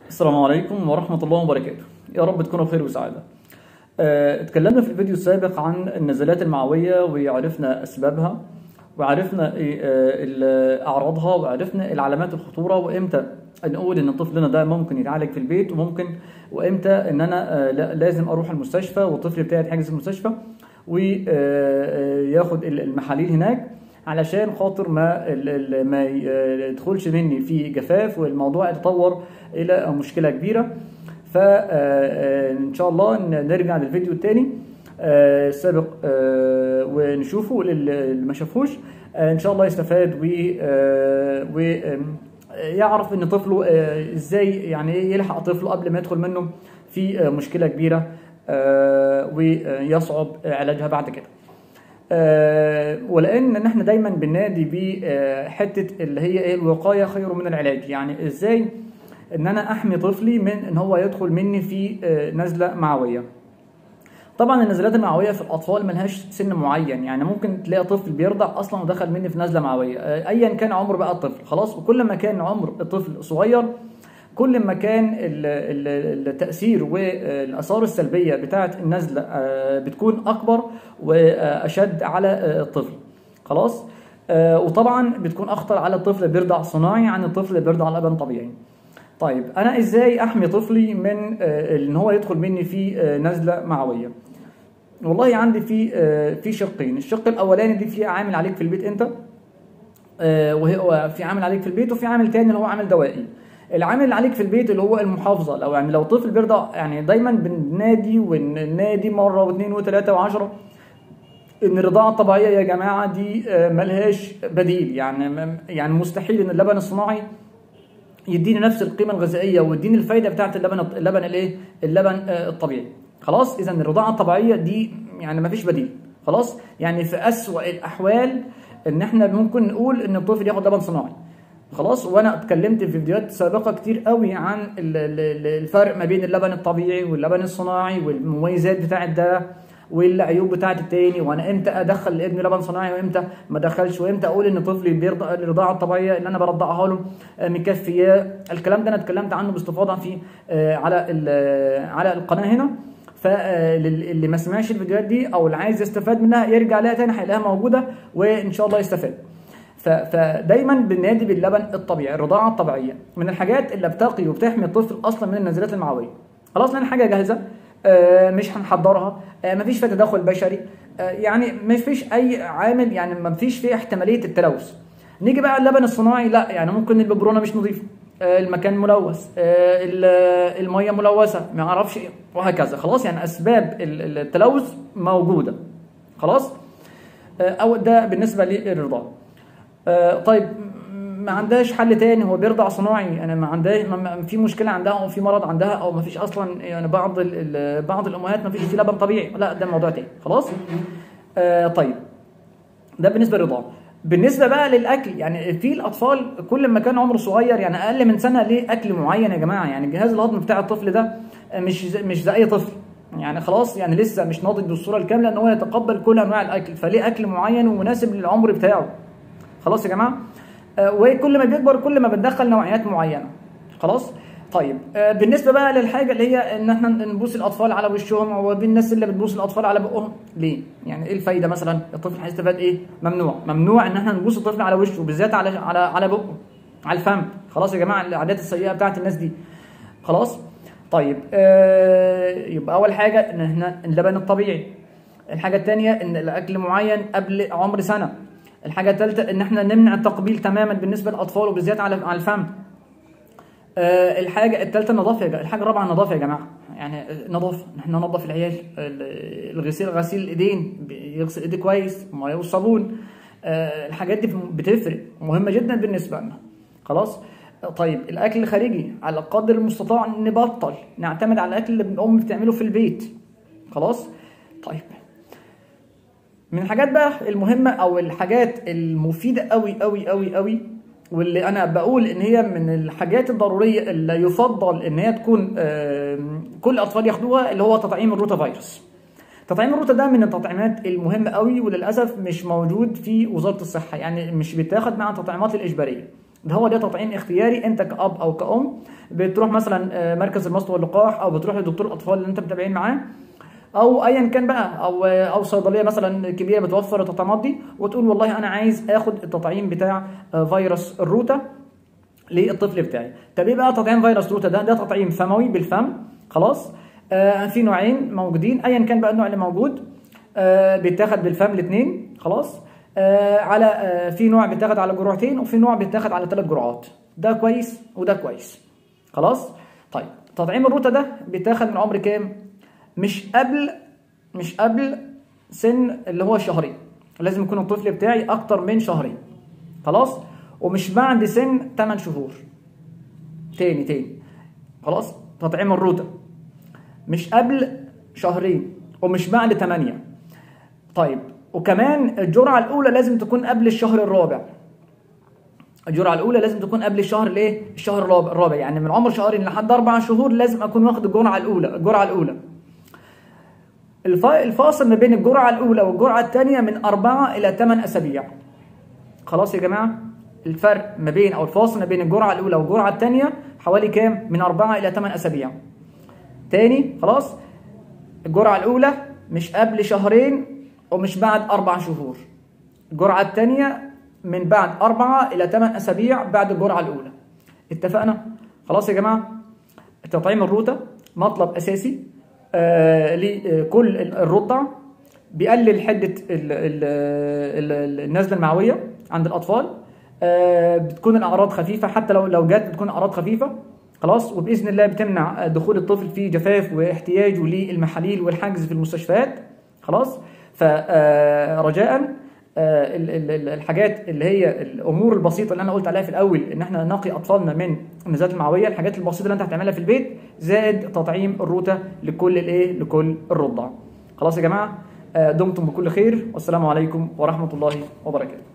السلام عليكم ورحمة الله وبركاته. يا رب تكونوا بخير وسعادة. اتكلمنا في الفيديو السابق عن النزلات المعوية وعرفنا أسبابها وعرفنا أعراضها وعرفنا العلامات الخطورة وإمتى نقول إن طفلنا ده ممكن يتعالج في البيت وإمتى إن أنا لازم أروح المستشفى والطفل بتاعي يتحجز في المستشفى وياخد المحاليل هناك علشان خاطر ما يدخلش مني في جفاف والموضوع يتطور الى مشكله كبيره. فان شاء الله نرجع للفيديو الثاني السابق ونشوفه اللي ما شافوش ان شاء الله يستفاد ويعرف ان طفله ازاي يعني يلحق طفله قبل ما يدخل منه في مشكله كبيره ويصعب علاجها بعد كده. ولان احنا دايما بننادي بحته اللي هي ايه الوقايه خير من العلاج، يعني ازاي ان انا احمي طفلي من ان هو يدخل مني في نزله معويه. طبعا النزلات المعويه في الاطفال ملهاش سن معين، يعني ممكن تلاقي طفل بيرضع اصلا ودخل مني في نزله معويه ايا كان عمر بقى الطفل خلاص. وكل ما كان عمر الطفل صغير كل ما كان التأثير والآثار السلبية بتاعة النزلة بتكون أكبر وأشد على الطفل خلاص. وطبعا بتكون أخطر على الطفل اللي بيرضع صناعي عن الطفل اللي بيرضع لبن طبيعي. طيب أنا إزاي أحمي طفلي من إن هو يدخل مني في نزلة معوية؟ والله عندي في شقين. الشق الأولاني دي في عامل عليك في البيت أنت، وهو في عامل عليك في البيت وفي عامل تاني اللي هو عامل دوائي. العامل اللي عليك في البيت اللي هو المحافظه، لو طفل بيرضع يعني دايما بننادي مره واثنين وثلاثه وعشرة ان الرضاعه الطبيعيه يا جماعه دي ملهاش بديل. يعني مستحيل ان اللبن الصناعي يديني نفس القيمه الغذائيه ويديني الفايده بتاعه اللبن الطبيعي خلاص. اذا الرضاعه الطبيعيه دي يعني مفيش بديل خلاص. يعني في اسوأ الاحوال ان احنا ممكن نقول ان الطفل ياخد لبن صناعي خلاص. وانا اتكلمت في فيديوهات سابقه كتير قوي عن الفرق ما بين اللبن الطبيعي واللبن الصناعي والمميزات بتاعه ده والعيوب بتاعه التاني، وانا امتى ادخل لابني لبن صناعي وامتى ما ادخلش، وامتى اقول ان طفلي بيرضع الرضاعه الطبيعيه اللي انا برضعها له مكفيه. الكلام ده انا اتكلمت عنه باستفاضه في على القناه هنا. فاللي ما سمعش الفيديوهات دي او اللي عايز يستفاد منها يرجع لها تاني هيلاقيها موجوده وان شاء الله يستفاد. فدايما بننادي باللبن الطبيعي. الرضاعه الطبيعيه من الحاجات اللي بتقي وبتحمي الطفل اصلا من النزلات المعويه خلاص، لان حاجه جاهزه مش هنحضرها، مفيش فيها تدخل بشري، يعني مفيش اي عامل، يعني مفيش فيه احتماليه التلوث. نيجي بقى اللبن الصناعي، لا يعني ممكن الببرونه مش نظيفه، المكان ملوث، الميه ملوثه، ما اعرفش ايه وهكذا خلاص. يعني اسباب التلوث موجوده خلاص. او ده بالنسبه للرضاعه. طيب ما عندهاش حل تاني، هو بيرضع صناعي، انا ما عندهاش في مشكله عندها او في مرض عندها او ما فيش اصلا، يعني بعض الامهات ما فيش في لبن طبيعي، لا ده موضوع تاني خلاص. طيب ده بالنسبه للرضاعه. بالنسبه بقى للاكل، يعني في الاطفال كل ما كان عمره صغير يعني اقل من سنه ليه اكل معين يا جماعه. يعني الجهاز الهضمي بتاع الطفل ده مش زي اي طفل، يعني خلاص يعني لسه مش ناضج بالصوره الكامله ان هو يتقبل كل انواع الاكل، فليه اكل معين ومناسب للعمر بتاعه خلاص يا جماعه. وكل ما بيكبر كل ما بندخل نوعيات معينه خلاص. طيب بالنسبه بقى للحاجه اللي هي ان احنا نبوس الاطفال على وشهم، والناس اللي بتبوس الاطفال على بقهم ليه؟ يعني ايه الفايده مثلا؟ الطفل هيستفاد ايه؟ ممنوع ان احنا نبوس الطفل على وشه، بالذات على بقه، على الفم خلاص يا جماعه. العادات السيئه بتاعت الناس دي خلاص. طيب يبقى اول حاجه ان احنا اللبن الطبيعي. الحاجه الثانيه ان الاكل معين قبل عمر سنه. الحاجه الثالثه ان احنا نمنع التقبيل تماما بالنسبه للاطفال وبالذات على الفم. الحاجه الثالثه النظافه. الحاجه الرابعه النظافه يا جماعه، يعني نظافه، احنا ننظف العيال، غسيل الايدين، يغسل ايديه كويس، ميه والصابون. الحاجات دي بتفرق، مهمه جدا بالنسبه لنا خلاص. طيب الاكل الخارجي على قدر المستطاع نبطل نعتمد على الاكل اللي الام بتعمله في البيت خلاص. طيب من الحاجات بقى المهمه او الحاجات المفيده قوي قوي قوي قوي، واللي انا بقول ان هي من الحاجات الضروريه اللي يفضل ان هي تكون كل الاطفال ياخدوها، اللي هو تطعيم الروتا فيروس. تطعيم الروتا ده من التطعيمات المهمه قوي، وللاسف مش موجود في وزاره الصحه، يعني مش بيتاخد مع التطعيمات الاجباريه ده تطعيم اختياري، انت كأب او كأم بتروح مثلا مركز المصل واللقاح، او بتروح لدكتور الاطفال اللي انت متابعين معاه، او ايا كان بقى، او صيدليه مثلا كبيره بتوفر التطعيمات دي، وتقول والله انا عايز اخد التطعيم بتاع فيروس الروتا للطفل بتاعي. طب ايه بقى تطعيم فيروس روتا ده تطعيم فموي بالفم. خلاص. في نوعين موجودين، ايا كان بقى النوع اللي موجود بيتاخد بالفم الاثنين. خلاص. على في نوع بيتاخد على جرعتين، وفي نوع بيتاخد على 3 جرعات. ده كويس وده كويس. خلاص. طيب تطعيم الروتا ده بيتاخد من عمر كام؟ مش قبل سن اللي هو شهرين، لازم يكون الطفل بتاعي اكتر من شهرين. خلاص. ومش بعد سن 8 شهور. تاني خلاص. تطعيم الروتا مش قبل شهرين ومش بعد 8. طيب وكمان الجرعه الاولى لازم تكون قبل الشهر الرابع. الجرعه الاولى لازم تكون قبل الشهر الايه؟ الشهر الرابع، يعني من عمر شهرين لحد 4 شهور لازم اكون واخد الجرعه الاولى. الفاصل ما بين الجرعه الاولى والجرعه الثانيه من 4 الى 8 اسابيع. خلاص يا جماعه؟ الفرق ما بين او الفاصل ما بين الجرعه الاولى والجرعه الثانيه حوالي كام؟ من 4 الى 8 اسابيع. تاني خلاص. الجرعه الاولى مش قبل شهرين ومش بعد 4 شهور. الجرعه الثانيه من بعد 4 الى 8 اسابيع بعد الجرعه الاولى. اتفقنا؟ خلاص يا جماعه؟ تطعيم الروتا مطلب اساسي لكل الرضع، بيقلل حده النزله المعويه عند الاطفال. بتكون الاعراض خفيفه، حتى لو جت بتكون اعراض خفيفه. خلاص. وباذن الله بتمنع دخول الطفل في جفاف واحتياجه للمحاليل والحجز في المستشفيات. خلاص. فرجاء الحاجات اللي هي الامور البسيطه اللي انا قلت عليها في الاول، ان احنا نقي اطفالنا من النزلات المعويه، الحاجات البسيطه اللي انت هتعملها في البيت، زائد تطعيم الروتا لكل الرضع. خلاص يا جماعه؟ دمتم بكل خير، والسلام عليكم ورحمه الله وبركاته.